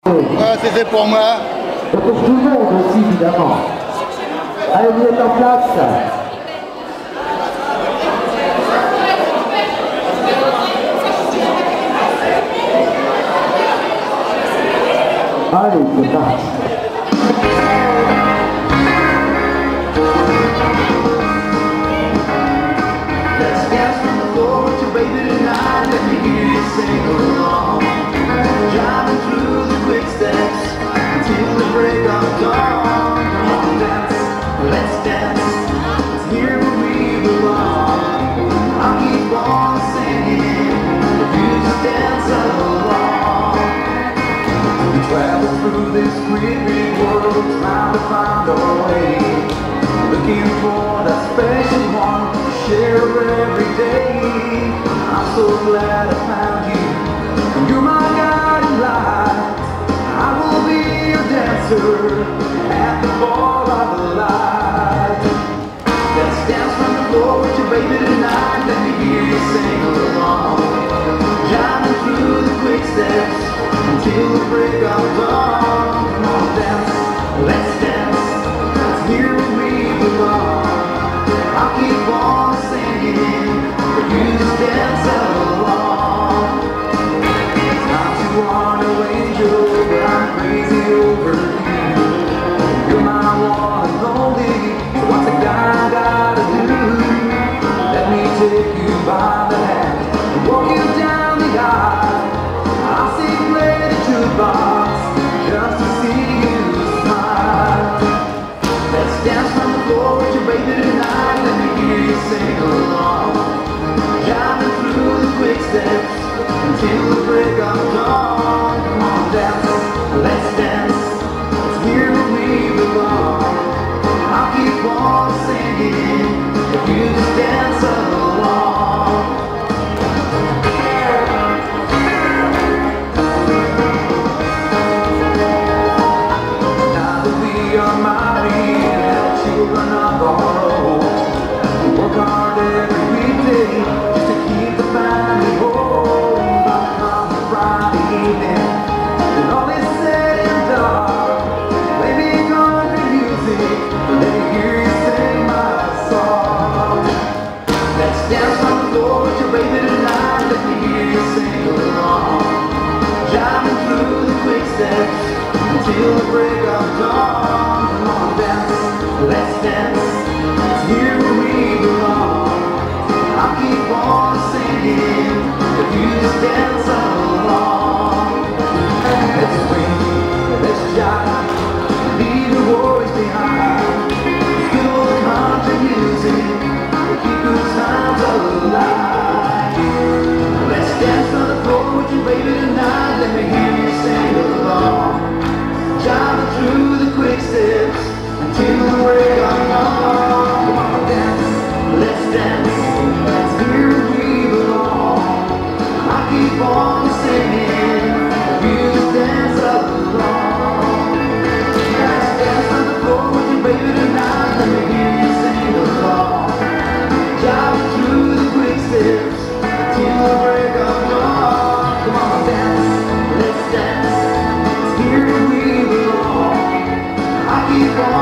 C'était pour moi. Et pour tout le monde aussi, évidemment. Allez, vous êtes en place. Allez, c'est parti. Let's dance from the floor to baby tonight. Let me hear you sing along. Driving through the quick steps until the break of dawn. Come on, dance, let's dance. It's here where we belong. I'll keep on singing if you just dance along. We travel through this great big world, trying to find our way, looking for that special one to share every day. I'm so glad I found you, and you're my guiding light. I will be your dancer at the ball of the light. Let's dance from the floor with your baby tonight. Let me hear you sing along. Driving through the quick steps until the break of dawn. Come on, dance, let's dance. It's here where we belong. I'll keep on singing, but you just dance along. Not to want to angel, but I'm crazy over you. You're my one and only, so what's a guy gotta do? Let me take you by the hand and walk you down the aisle. I'll sing play the jukebox just to see you smile. Let's dance from the floor with your baby tonight. Let me hear you sing along. Driving through the quick steps until the break of dawn. Come on, dance, let's dance. It's here where we belong. I'll keep on singing if you just dance along. Now that we are married and have children of our own, we work hard every weekday just to keep the family whole. But come Friday evening, when all is said and done, play me country music, let me hear you sing my song. Let's dance on the floor with your baby tonight. Let me hear you sing along. Driving through the quick steps until the break of dawn. Come on, dance, let's dance. It's here where we belong. I'll keep on singing if you just dance along. Let's swing, let's jive, leave the worries behind. Feel the country music, we'll keep good times alive. Let's dance on the floor with you, baby, tonight. Let me hear you sing along. Driving through the quick steps until the break of dawn. Come on, dance, let's dance. It's here where we belong. I keep on singing, you just dance along. Let's dance on the floor with you, baby, tonight. Let me hear you sing along. Driving through the quick steps till the break of dawn. Come on, dance, let's dance. It's here where we belong. I keep on